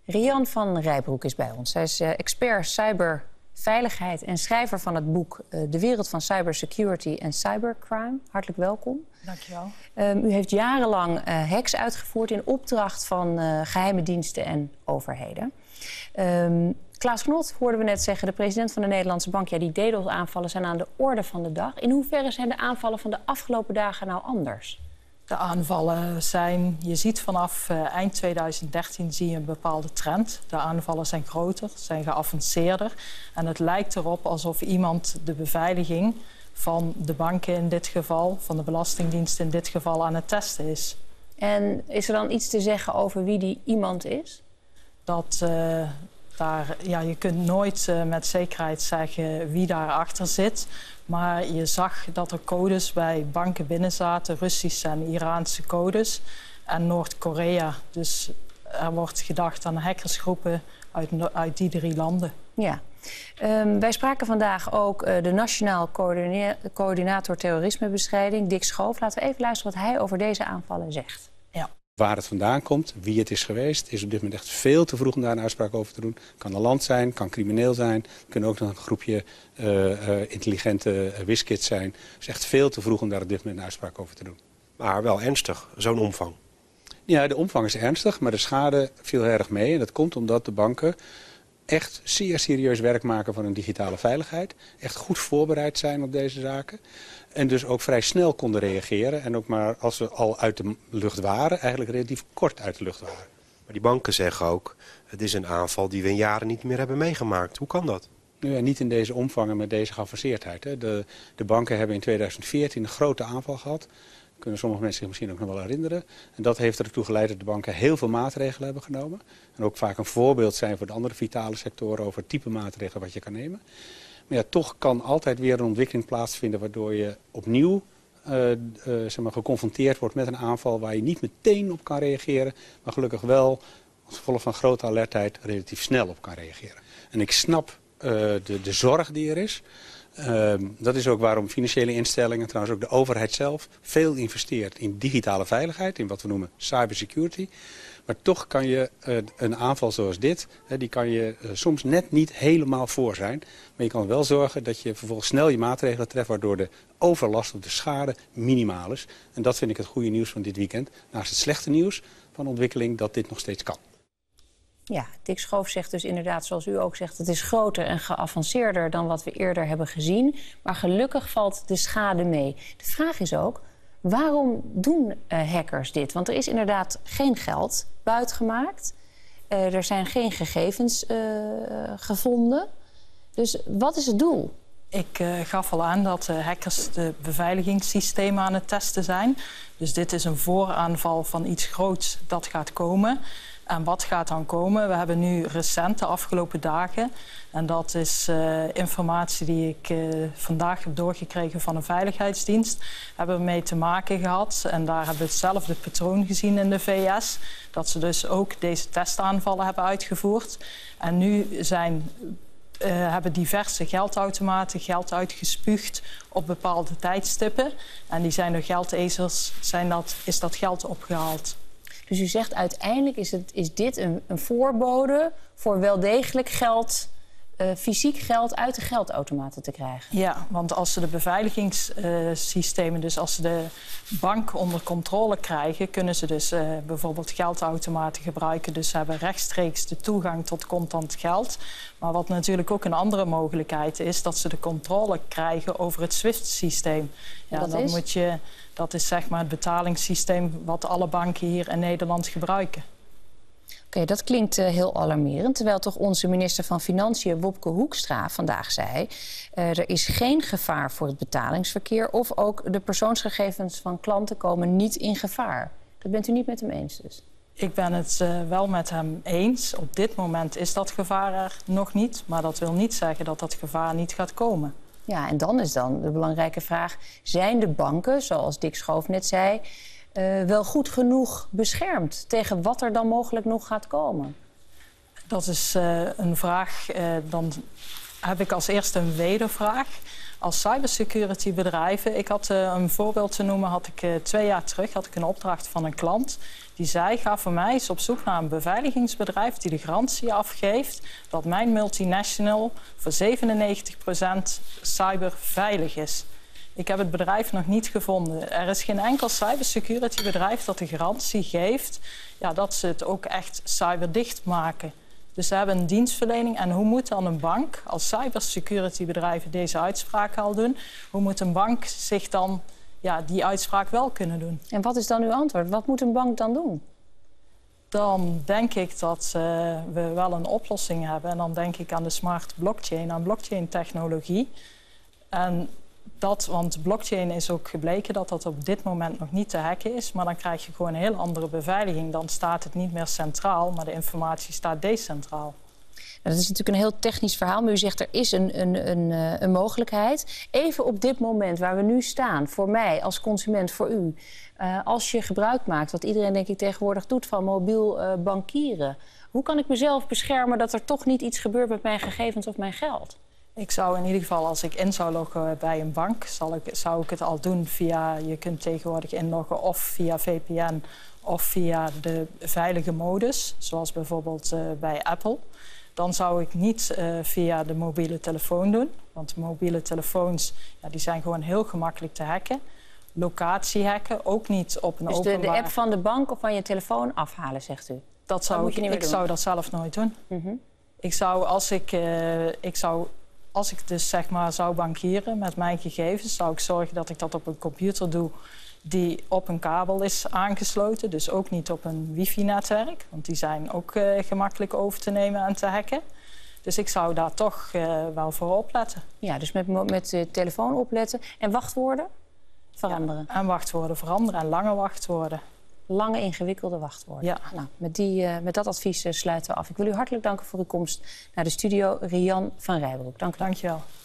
Rian van Rijbroek is bij ons. Hij is expert cyberveiligheid en schrijver van het boek De wereld van cybersecurity en cybercrime. Hartelijk welkom. Dankjewel. U heeft jarenlang hacks uitgevoerd in opdracht van geheime diensten en overheden. Klaas Knot, hoorden we net zeggen, de president van de Nederlandse Bank. Ja, die DDoS-aanvallen zijn aan de orde van de dag. In hoeverre zijn de aanvallen van de afgelopen dagen nou anders? De aanvallen zijn, je ziet vanaf eind 2013 zie je een bepaalde trend. De aanvallen zijn groter, zijn geavanceerder. En het lijkt erop alsof iemand de beveiliging van de banken in dit geval, van de Belastingdienst in dit geval, aan het testen is. En is er dan iets te zeggen over wie die iemand is? Je kunt nooit met zekerheid zeggen wie daarachter zit. Maar je zag dat er codes bij banken binnen zaten, Russische en Iraanse codes en Noord-Korea. Dus er wordt gedacht aan hackersgroepen uit die 3 landen. Ja. Wij spraken vandaag ook de Nationaal Coördinator Terrorismebestrijding, Dick Schoof. Laten we even luisteren wat hij over deze aanvallen zegt. Ja. Waar het vandaan komt, wie het is geweest, is op dit moment echt veel te vroeg om daar een uitspraak over te doen. Kan een land zijn, kan crimineel zijn, kunnen ook nog een groepje intelligente whiskids zijn. Het is echt veel te vroeg om daar op dit moment een uitspraak over te doen. Maar wel ernstig, zo'n omvang. Ja, de omvang is ernstig, maar de schade viel erg mee. En dat komt omdat de banken echt zeer serieus werk maken van hun digitale veiligheid. Echt goed voorbereid zijn op deze zaken. En dus ook vrij snel konden reageren. En ook maar als we al uit de lucht waren, eigenlijk relatief kort uit de lucht waren. Maar die banken zeggen ook, het is een aanval die we in jaren niet meer hebben meegemaakt. Hoe kan dat? Nu ja, niet in deze omvang en met deze geavanceerdheid. Hè. De banken hebben in 2014 een grote aanval gehad. Kunnen sommige mensen zich misschien ook nog wel herinneren. En dat heeft ertoe geleid dat de banken heel veel maatregelen hebben genomen. En ook vaak een voorbeeld zijn voor de andere vitale sectoren over het type maatregelen wat je kan nemen. Maar ja, toch kan altijd weer een ontwikkeling plaatsvinden waardoor je opnieuw geconfronteerd wordt met een aanval waar je niet meteen op kan reageren. Maar gelukkig wel als gevolg van grote alertheid relatief snel op kan reageren. En ik snap de zorg die er is. Dat is ook waarom financiële instellingen, trouwens ook de overheid zelf, veel investeert in digitale veiligheid, in wat we noemen cybersecurity. Maar toch kan je een aanval zoals dit, die kan je soms net niet helemaal voor zijn. Maar je kan wel zorgen dat je vervolgens snel je maatregelen treft, waardoor de overlast of de schade minimaal is. En dat vind ik het goede nieuws van dit weekend. Naast het slechte nieuws van ontwikkeling dat dit nog steeds kan. Ja, Dick Schoof zegt dus inderdaad, zoals u ook zegt, het is groter en geavanceerder dan wat we eerder hebben gezien. Maar gelukkig valt de schade mee. De vraag is ook, waarom doen hackers dit? Want er is inderdaad geen geld buitgemaakt. Er zijn geen gegevens gevonden. Dus wat is het doel? Ik gaf al aan dat hackers de beveiligingssystemen aan het testen zijn. Dus dit is een vooraanval van iets groots dat gaat komen. En wat gaat dan komen? We hebben nu recent, de afgelopen dagen, en dat is informatie die ik vandaag heb doorgekregen van een veiligheidsdienst, hebben we mee te maken gehad. En daar hebben we hetzelfde patroon gezien in de VS, dat ze dus ook deze testaanvallen hebben uitgevoerd. En nu hebben diverse geldautomaten geld uitgespuugd op bepaalde tijdstippen. En die zijn door geldezers, is dat geld opgehaald. Dus u zegt uiteindelijk is dit een voorbode voor wel degelijk geld, fysiek geld uit de geldautomaten te krijgen. Ja, want als ze de beveiligingssystemen, dus als ze de bank onder controle krijgen, kunnen ze dus bijvoorbeeld geldautomaten gebruiken. Dus ze hebben rechtstreeks de toegang tot contant geld. Maar wat natuurlijk ook een andere mogelijkheid is, dat ze de controle krijgen over het SWIFT-systeem. Ja, dat is zeg maar het betalingssysteem wat alle banken hier in Nederland gebruiken. Oké, dat klinkt heel alarmerend. Terwijl toch onze minister van Financiën, Wopke Hoekstra, vandaag zei, er is geen gevaar voor het betalingsverkeer of ook de persoonsgegevens van klanten komen niet in gevaar. Dat bent u niet met hem eens dus? Ik ben het wel met hem eens. Op dit moment is dat gevaar er nog niet. Maar dat wil niet zeggen dat dat gevaar niet gaat komen. Ja, en dan is dan de belangrijke vraag, zijn de banken, zoals Dick Schoof net zei, wel goed genoeg beschermd tegen wat er dan mogelijk nog gaat komen? Dat is een vraag. Dan heb ik als eerste een wedervraag. Als cybersecurity bedrijven, ik had een voorbeeld te noemen, had ik 2 jaar terug had ik een opdracht van een klant. Die zei, ga voor mij eens op zoek naar een beveiligingsbedrijf die de garantie afgeeft dat mijn multinational voor 97% cyberveilig is. Ik heb het bedrijf nog niet gevonden. Er is geen enkel cybersecurity bedrijf dat de garantie geeft dat ze het ook echt cyberdicht maken. Dus ze hebben een dienstverlening. En hoe moet dan een bank, als cybersecurity bedrijven deze uitspraak al doen, hoe moet een bank zich dan die uitspraak wel kunnen doen? En wat is dan uw antwoord? Wat moet een bank dan doen? Dan denk ik dat we wel een oplossing hebben. En dan denk ik aan de smart blockchain, aan blockchain-technologie. Want blockchain is ook gebleken dat dat op dit moment nog niet te hacken is. Maar dan krijg je gewoon een heel andere beveiliging. Dan staat het niet meer centraal, maar de informatie staat decentraal. Dat is natuurlijk een heel technisch verhaal, maar u zegt er is een mogelijkheid. Even op dit moment waar we nu staan, voor mij als consument, voor u. Als je gebruik maakt, wat iedereen denk ik tegenwoordig doet, van mobiel bankieren. Hoe kan ik mezelf beschermen dat er toch niet iets gebeurt met mijn gegevens of mijn geld? Ik zou in ieder geval, als ik in zou loggen bij een bank, zou ik het al doen via, je kunt tegenwoordig inloggen of via VPN of via de veilige modus, zoals bijvoorbeeld bij Apple. Dan zou ik niet via de mobiele telefoon doen, want mobiele telefoons die zijn gewoon heel gemakkelijk te hacken. Locatie hacken, ook niet op een openbaar... Dus de app van de bank of van je telefoon afhalen, zegt u? Ik zou dat zelf nooit doen. Mm-hmm. Als ik dus zeg maar zou bankieren met mijn gegevens, zou ik zorgen dat ik dat op een computer doe die op een kabel is aangesloten. Dus ook niet op een wifi-netwerk, want die zijn ook gemakkelijk over te nemen en te hacken. Dus ik zou daar toch wel voor opletten. Ja, dus met de telefoon opletten en wachtwoorden veranderen. Ja, en wachtwoorden veranderen en lange wachtwoorden. Lange, ingewikkelde wachtwoorden. Ja. Nou, met dat advies sluiten we af. Ik wil u hartelijk danken voor uw komst naar de studio. Rian van Rijbroek. Dank u wel. Dank je wel.